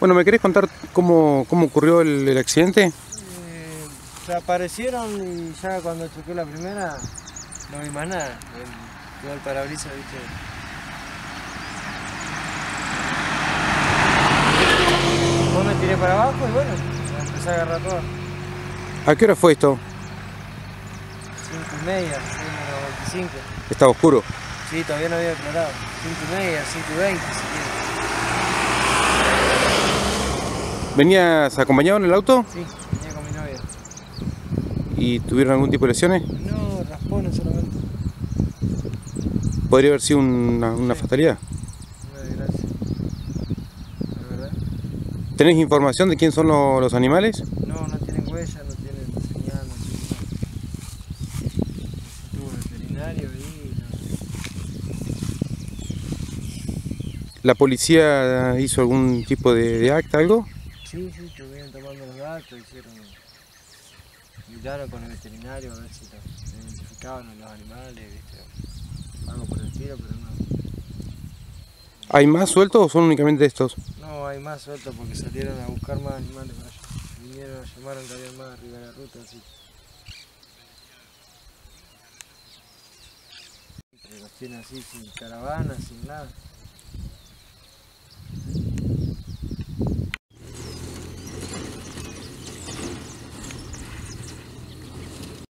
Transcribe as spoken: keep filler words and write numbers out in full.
Bueno, ¿me querés contar cómo, cómo ocurrió el, el accidente? Eh, se aparecieron y ya cuando choqué la primera no vi más nada. El, todo el parabrisas, viste. Después me tiré para abajo y bueno, me empecé a agarrar todo. ¿A qué hora fue esto? Cinco y media, menos veinticinco. Estaba oscuro. Sí, todavía no había aclarado. Cinco y media, cinco y veinte, si quieres. ¿Venías acompañado en el auto? Sí, venía con mi novia. ¿Y tuvieron algún tipo de lesiones? No, raspones solamente. ¿Podría haber sido una, una Sí. fatalidad? Una desgracia. ¿La verdad? ¿Tenés información de quién son lo- los animales? No, no tienen huella, no tienen señal, no tienen nada. Estuvo el veterinario ahí. No. ¿La policía hizo algún tipo de, de acta, algo? Sí, sí, estuvieron tomando los datos, hicieron. Miraron con el veterinario a ver si lo identificaban a los animales, viste. Algo por el estilo, pero no. ¿Hay más sueltos o son únicamente estos? No, hay más sueltos porque salieron a buscar más animales para allá. Vinieron, llamaron que había más arriba de la ruta, así. Pero los tienen así, sin caravana, sin nada.